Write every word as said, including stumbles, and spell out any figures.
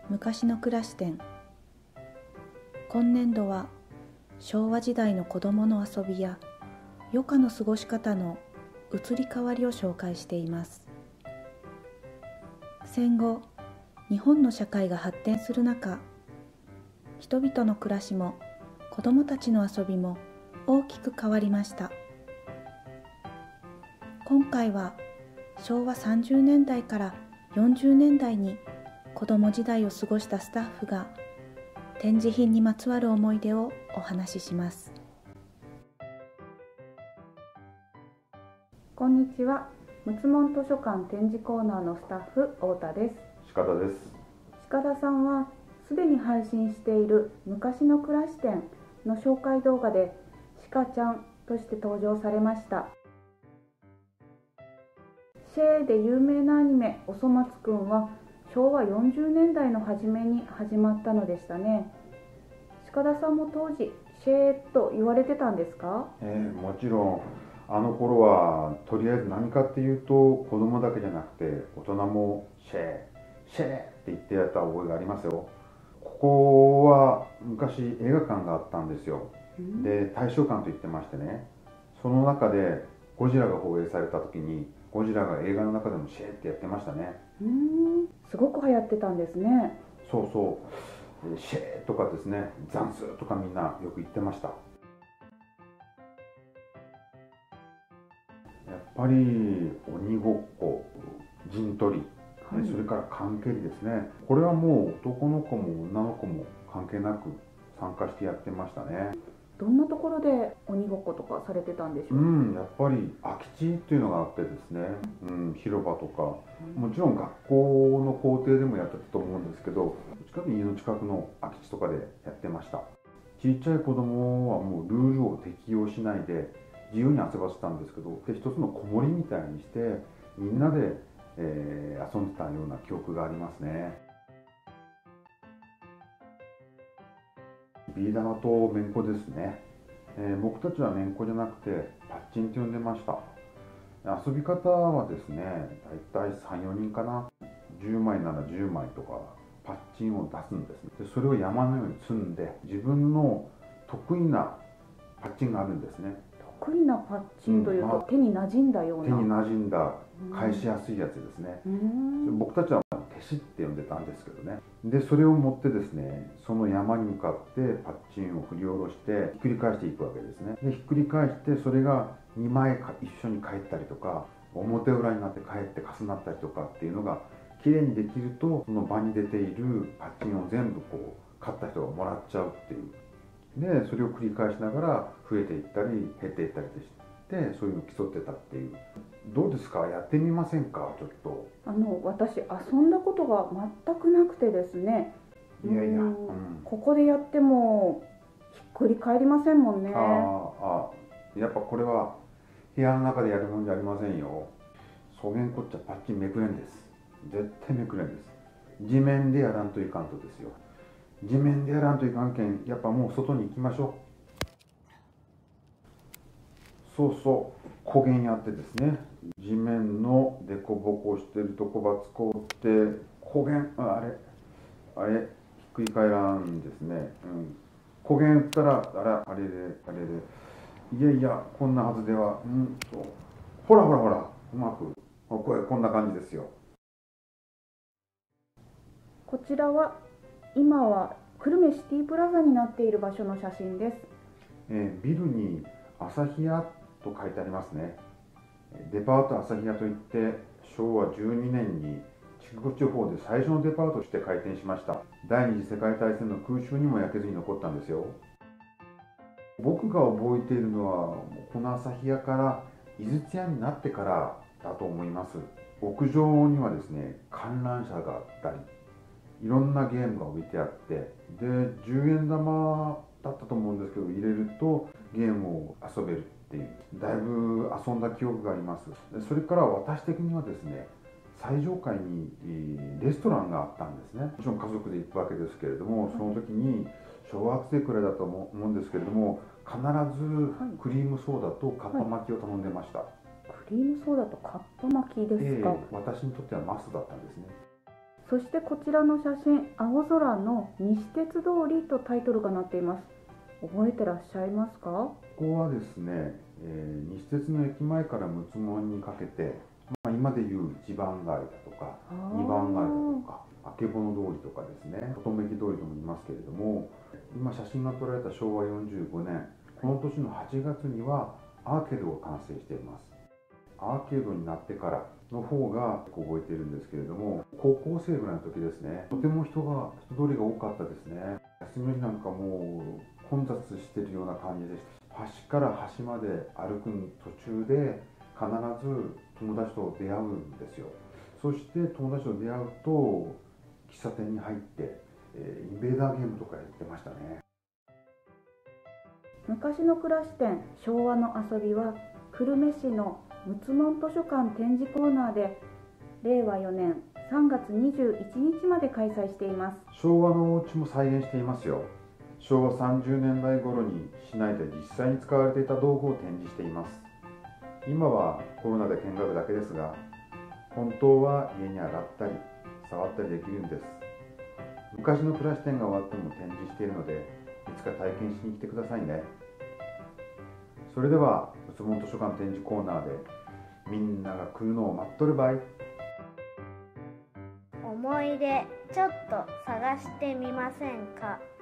昔の暮らし展。今年度は昭和時代の子どもの遊びや余暇の過ごし方の移り変わりを紹介しています。戦後、日本の社会が発展する中、人々の暮らしも子どもたちの遊びも大きく変わりました。今回はしょうわさんじゅうねんだいからよんじゅうねんだいに子ども時代を過ごしたスタッフが展示品にまつわる思い出をお話しします。こんにちは。むつもん図書館展示コーナーのスタッフ太田です。 鹿田です。 鹿田さんはすでに配信している昔の暮らし展の紹介動画で鹿ちゃんとして登場されました。シェーで有名なアニメおそ松くんはしょうわよんじゅうねんだいの初めに始まったのでしたね。鹿田さんも当時シェーと言われてたんですか？ えー、もちろんあの頃はとりあえず何かっていうと子供だけじゃなくて大人もシェーシェーって言ってやった覚えがありますよ。ここは昔映画館があったんですよ。で大正館と言ってましてね、その中でゴジラが放映された時にゴジラが映画の中でもシェーってやってましたね。 うーん、すごく流行ってたんですね。 そうそう、シェーとかですね、ザンスとかみんなよく言ってました。やっぱり鬼ごっこ、陣取り、はい、それから缶蹴りですね。これはもう男の子も女の子も関係なく参加してやってましたね。 どんなところで鬼ごっことかされてたんでしょう？ うん、やっぱり空き地っていうのがあってですね、うん、広場とか、もちろん学校の校庭でもやってたと思うんですけど、近くに家の近くの空き地とかでやってました。ちっちゃい子供はもうルールを適用しないで自由に遊ばせたんですけど、で一つの子守みたいにしてみんなで、えー、遊んでたような記憶がありますね。ビー玉とめんこですね。えー、僕たちはめんこじゃなくてパッチンって呼んでました。遊び方はですね、だいたいさん、よにんかな。じゅうまいならじゅうまいとかパッチンを出すんですね。でそれを山のように積んで自分の得意なパッチンがあるんですね。 得意なパッチンというと、うんまあ、手に馴染んだような、 手に馴染んだ返しやすいやつですね。僕たちは手師って呼んでたんですけどね。でそれを持ってですね、その山に向かってパッチンを振り下ろしてひっくり返していくわけですね。でひっくり返してそれがにまいか一緒に返ったりとか表裏になって返って重なったりとかっていうのがきれいにできると、その場に出ているパッチンを全部こう勝った人がもらっちゃうっていう。でそれを繰り返しながら増えていったり減っていったりしてそういうのを競ってたっていう。どうですか、やってみませんか？ちょっとあの私遊んだことが全くなくてですね。 いやいや、うん、 ここでやってもひっくり返りませんもんね。 ああ、やっぱこれは部屋の中でやるもんじゃありませんよ。そげんこっちゃパッチンめくれんです。絶対めくれんです。地面でやらんといかんとですよ。地面でやらんといかんけん、やっぱもう外に行きましょう。そうそう、こげんやってですね、地面のでこぼこしてるとこばつこうってこげん、あれあれひっくり返らんですね。うん、こげん打ったらあらあれであれで、いやいやこんなはずでは、うんとほらほらほらうまくこれこんな感じですよ。 こちらは今は久留米シティプラザになっている場所の写真です。 えー、ビルに朝日屋と書いてありますね。デパート朝日屋といってしょうわじゅうにねんに筑後地方で最初のデパートとして開店しました。第二次世界大戦の空襲にも焼けずに残ったんですよ。僕が覚えているのはこの朝日屋から井筒屋になってからだと思います。屋上にはですね、観覧車があったりいろんなゲームが置いてあって、でじゅうえん玉だったと思うんですけど入れるとゲームを遊べるっていう、だいぶ遊んだ記憶があります。それから私的にはですね、最上階にレストランがあったんですね。もちろん家族で行くわけですけれども、その時に小学生くらいだと思うんですけれども、必ずクリームソーダとかっぱ巻きを頼んでました。はいはい、クリームソーダとかっぱ巻きですか？ えー、私にとってはマストだったんですね。 そしてこちらの写真、青空の西鉄通りとタイトルがなっています。覚えてらっしゃいますか？ ここはですね、えー、西鉄の駅前から六つ門にかけて、まあ、今でいう一番街だとか二番街だとかあけぼの通りとかですね、乙女木通りとも言いますけれども、今写真が撮られたしょうわよんじゅうごねん、この年のはちがつにはアーケードが完成しています。アーケードになってからの方が覚えているんですけれども、高校生ぐらいの時ですね、とても人が人通りが多かったですね。休みの日なんかもう混雑しているような感じでした。端から端まで歩く途中で必ず友達と出会うんですよ。そして友達と出会うと喫茶店に入って、えー、インベーダーゲームとかやってましたね。 昔の暮らし店昭和の遊びは久留米市の六つ門図書館展示コーナーでれいわよねんさんがつにじゅういちにちまで開催しています。 昭和のお家も再現していますよ。しょうわさんじゅうねんだい頃に市内で実際に使われていた道具を展示しています。今はコロナで見学だけですが、本当は家に上がったり触ったりできるんです。昔の暮らし店が終わっても展示しているので、いつか体験しに来てくださいね。それでは六つ門図書館展示コーナーでみんなが来るのを待っとるばい。 思い出ちょっと探してみませんか？